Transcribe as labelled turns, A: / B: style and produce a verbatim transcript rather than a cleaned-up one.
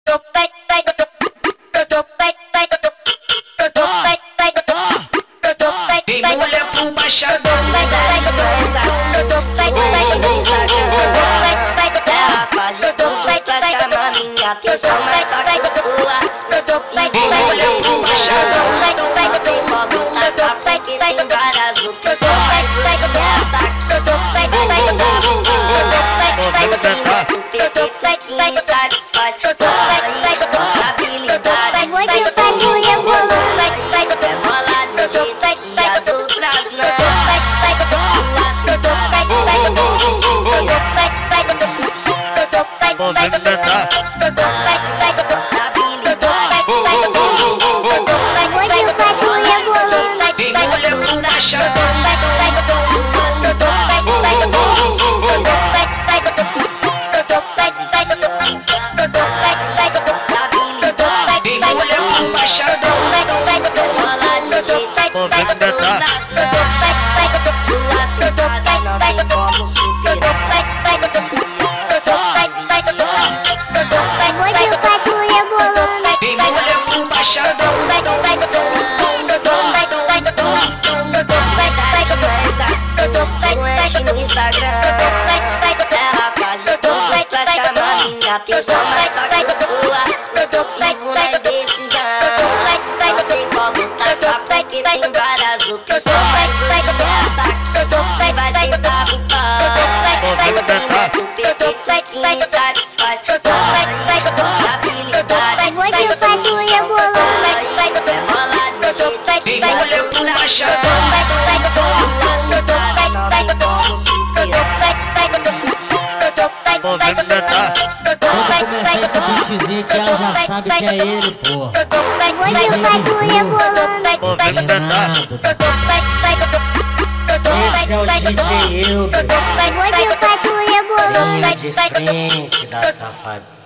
A: Tem mulher pro baixador,
B: ela faz de tudo pra chamar minha atenção, mas só que eu sou assim.
A: tem mulher pro baixador.
B: Não sei qual vou tacar porque tem várias opções, mas hoje essa aqui vai ser da Movimento perfeito que me satisfaz. Nossa habilidade vai ser é bola de um jeito que as outras não. Sua cintura
A: Tem mulher pro baixador. Tem mulher pro baixador.
B: bola de um jeito que as outras não. Sua cintura não tem como superar.
A: Tem mulher pro baixador.
B: Influente no Instagram, ela faz de tudo pra chamar minha atenção, mas só que eu sou assim, vivo na indecisão. Não sei qual vou tacar porque tem várias opções, mas hoje essa aqui vai sentar pro pão. Movimento perfeito que me satisfaz. Nossa habilidade vai ser é bola de um jeito
A: Tem
B: que as
A: mulher pro
B: outras
A: baixador.
B: não tem como superar.
C: Quando começar esse beatzinho que ela já sabe que é ele, porra.
D: Esse é o D J Euber, linha de frente da safadeza.